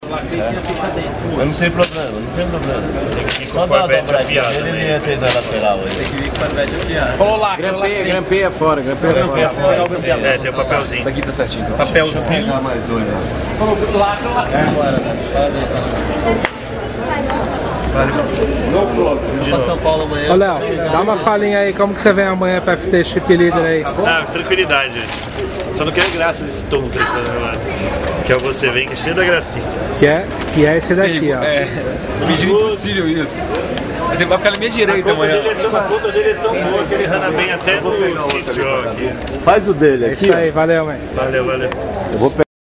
Mas não tem problema, não tem problema. Tem que vir com o Corvette afiado. Ele ia ter na lateral aí. Tem que vir com o Corvette afiado. Falou lá, Grampeia fora, grampeia fora. É, tem o papelzinho. Isso aqui tá certinho. Então. Papelzinho. Mais dois, né? Pra São Paulo amanhã. Ô Léo, dá uma falinha aí, como que você vem amanhã pra FT Chip Leader aí? Ah, tranquilidade. Só não quero graça desse tom tretando lá. Que é o Você Vem, que é cheio da gracinha. Que é esse daqui, ó. É, pedido impossível isso. Você vai ficar na minha direita A conta amanhã. dele é tão boa que ele rana bem até no sítio aqui. Faz o dele É aqui. isso aí, valeu, mãe. Valeu, valeu. Eu vou pegar.